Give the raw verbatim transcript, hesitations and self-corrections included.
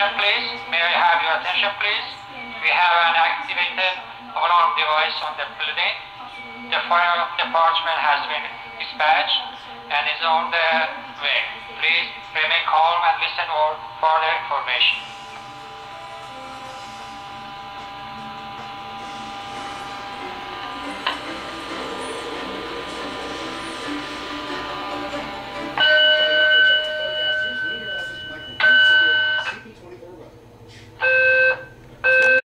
attention please. May I have your attention please? We have an activated alarm device on the building. The fire department has been dispatched and is on the way. Please remain calm and listen for further information.